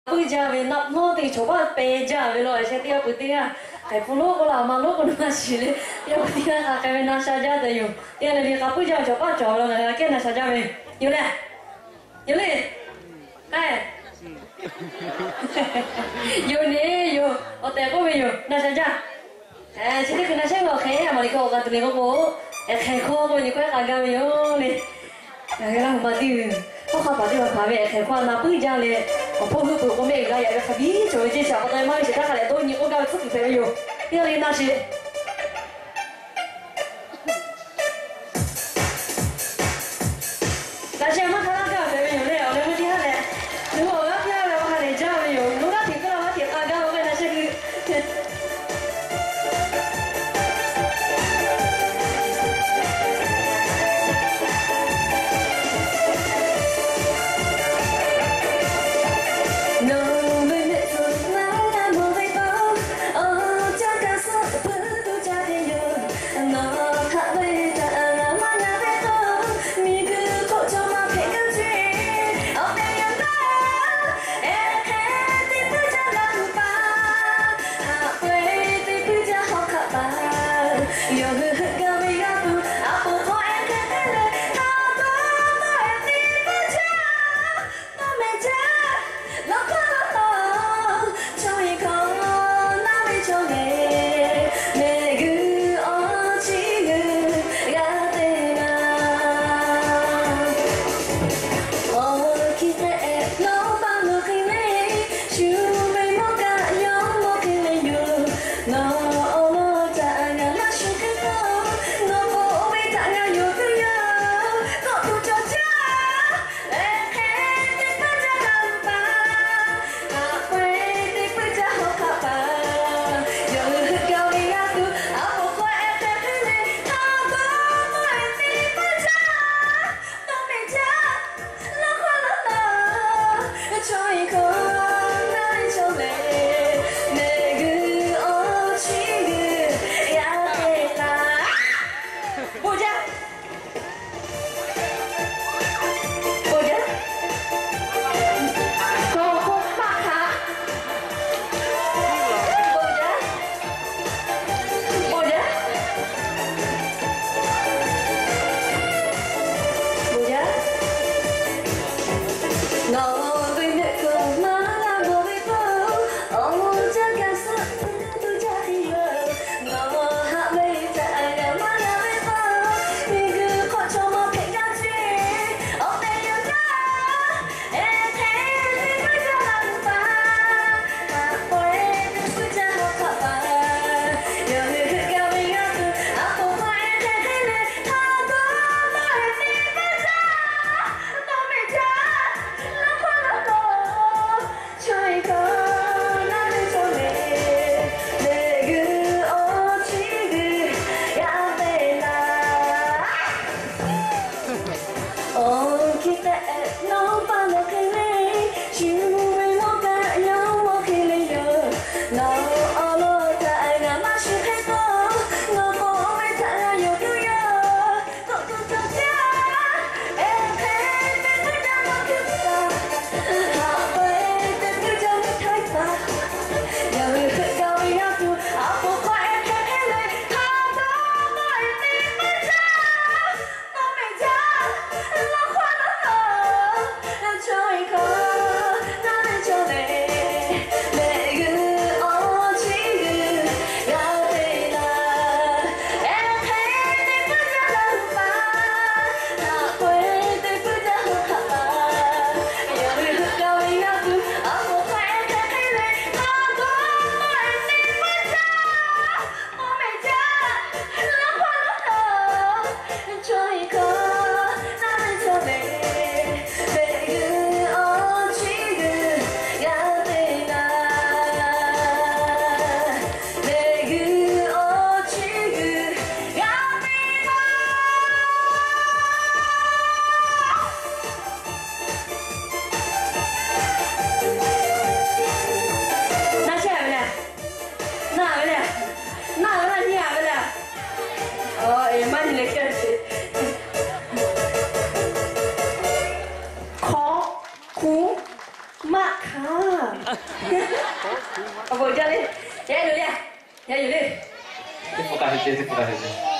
bây giờ về nạp nô thì chỗ bạn bè giờ về rồi sẽ tiêu bữa tiêu cái phụ nữ có làm mà lúc còn mà xí lên tiêu bữa tiêu cái bên nào sao ra đấy rồi tiêu này thì các bây giờ chỗ bạn chỗ rồi này cái nào sao ra về nhiều này cái nhiều nè nhiều ở đây có bao nhiêu nào sao ra chỉ biết cái nào xem vào khé mà đi câu cái tụi này có bố khé khô bao nhiêu cái cái nhiều nè cái nào mà tiêuเขาปฏิบัติมาแบบแค่ความน่าปื้จางเลยพวกลูกตัวก็ไม่ได้อยากจะขับยี่โจยเจ้าก็ได้มาเสียท่าอะไรตัวนี้ก็กำลังฝึกไปอยู่ที่เราเรียนน่าสิแต่เชื่อมั่นท่านก็ไปอยู่เลยเอาเลยไม่ที่ท่านเลยหรือว่าพี่เราท่านเลยจ้าไปอยู่รู้ว่าถึงก็เราถึงอาการเราเป็นน่าสิคือNo, mình biết rồi, nào đã mơ về bao, ở trong cả giấc mơ. Apa jalan? Ya dulu ya. Ya dulu. Terima kasih.